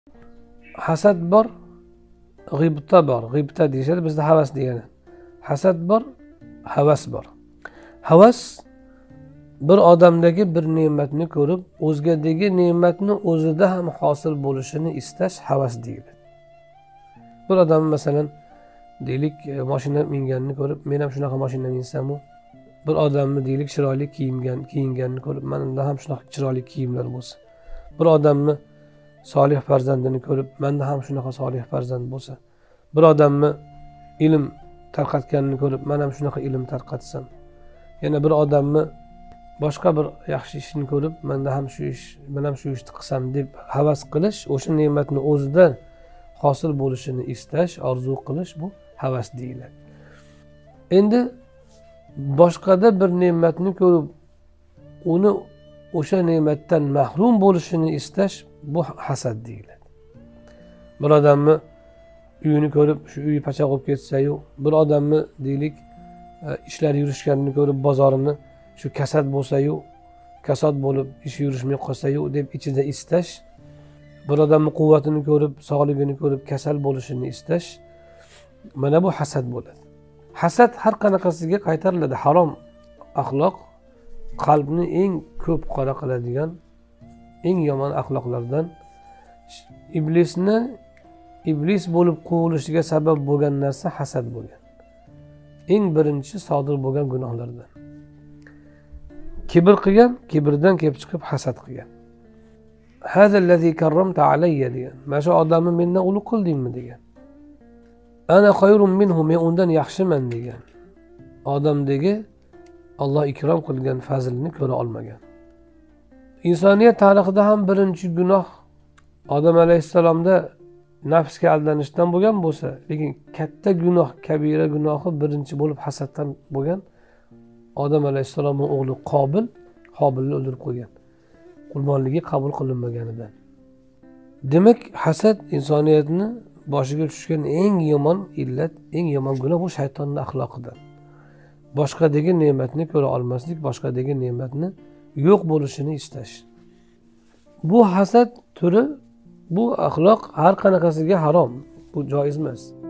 Hasad bor, g'ibta bor. G'ibta deyishadi, bizda havas degani. Hasad bor, havas bor. Havas bir odamdagi bir ne'matni ko'rib, o'zgadagi ne'matni o'zida ham hosil bo'lishini istash havas deyiladi. Bir odam masalan deylik mashina minganini ko'rib, men ham shunaqa mashina minsamu, bir odamni deylik chiroyli kiyinganini ko'rib, menda ham shunaqa chiroyli kiyimlar bo'lsa, bir odamni solih farzandini ko'rib, menda ham shunaqa solih farzand bo'lsa, bir odamni ilm tarqatganini ko'rib, men ham shunaqa ilm tarqatsam, yana bir odamni boshqa bir yaxshi ishini ko'rib, men ham shu ishni qilsam deb havas qilish, o'sha ne'matni o'zidan hosil bo'lishini istash, orzu qilish, bu havas deyiladi. Endi boshqada bir ne'matni ko'rib, uni o'sha ne'matdan mahrum bo'lishini istash, bu hasad deyiladi. Bir odamni uyini ko'rib, shu uyi pachaq bo'lib ketsa-yu, bir odamni deylik ishlar yurishganini ko'rib, bozorini shu kasad bo'lsa-yu, kasod bo'lib ish yurishmay qolsa-yu deb ichida istash, bir odamni quvvatini ko'rib, sog'ligini ko'rib kasal bo'lishini istash, mana bu hasad bo'ladi. Hasad har qanaqasiga qaytariladi. Harom axloq qalbni eng ko'p qora qiladigan, eng yomon axloqlardan, iblis bo'lib quvilishiga sabab bo'lgan narsa hasad bo'lgan. Eng birinchi sodir bo'lgan gunohlardan. Kibr qilgan, kibrdan kelib chiqib hasad qilgan. Hazallazi karramta alayya degan. Mana shu odamni mendan ulug' qildingmi degan. Ana xayrun minhu, men undan yaxshiman degan. Odamdagi Alloh ikrom qilgan fazilni ko'ra olmagan. Insoniyat tarixida ham birinchi gunoh Odam alayhissalomda nafsga aldanishdan bo'lgan bo'lsa, lekin katta gunoh, kabira gunohi birinchi bo'lib hasaddan bo'lgan. Odam alayhissalomning o'g'li Qobilni o'ldirib qo'ygan. Qurbonligi qabul qilinmaganidan. Demak, hasad insoniyatni boshiga tushgan eng yomon illat, eng yomon gunoh, bu shaytonning axloqidan. Boshqadagi ne'matni ko'ra olmaslik, boshqadagi ne'matni yo'q bo'lishini istash. Bu hasad turi, bu axloq har qanaqasiga harom, bu joiz emas.